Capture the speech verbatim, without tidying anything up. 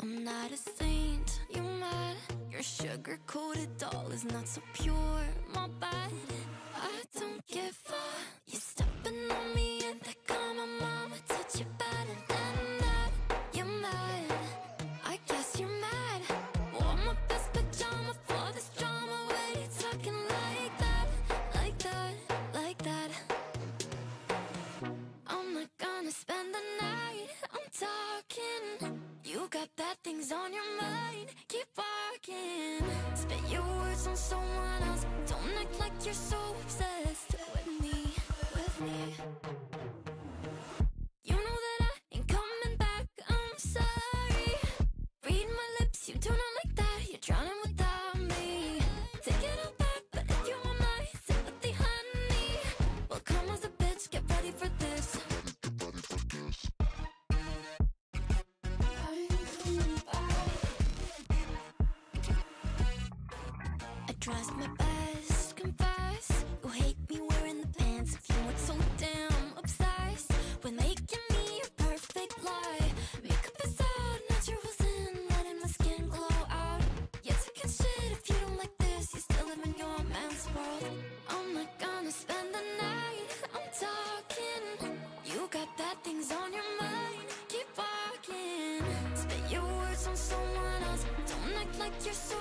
I'm not a saint, you mad? Your sugar-coated doll is not so pure, my bad. I don't give a. You stepping on me and that got my mama touch you better than that. You're mad, I guess you're mad. Wore my best pajama for this drama. Why you talking like that, like that, like that? I'm not gonna spend the night, I'm talking. You got bad things on your mind, keep walking. Spit your words on someone else. Don't act like you're so obsessed with me, with me. You know that I ain't coming back, I'm sorry. Read my lips, you do not like that. You're drowning without me. Take it all back, but if you want my sympathy, honey, well, come as a bitch, get ready for this. I trust my best, confess. You hate me wearing the pants if you weren't so damn obsessed with making me a perfect lie. Makeup is out, naturals in, letting my skin glow out. You're taking shit if you don't like this. You still live in your man's world. I'm not gonna spend the night, I'm talking. You got bad things on your mind, keep walking. Spit your words on someone else. Don't act like you're so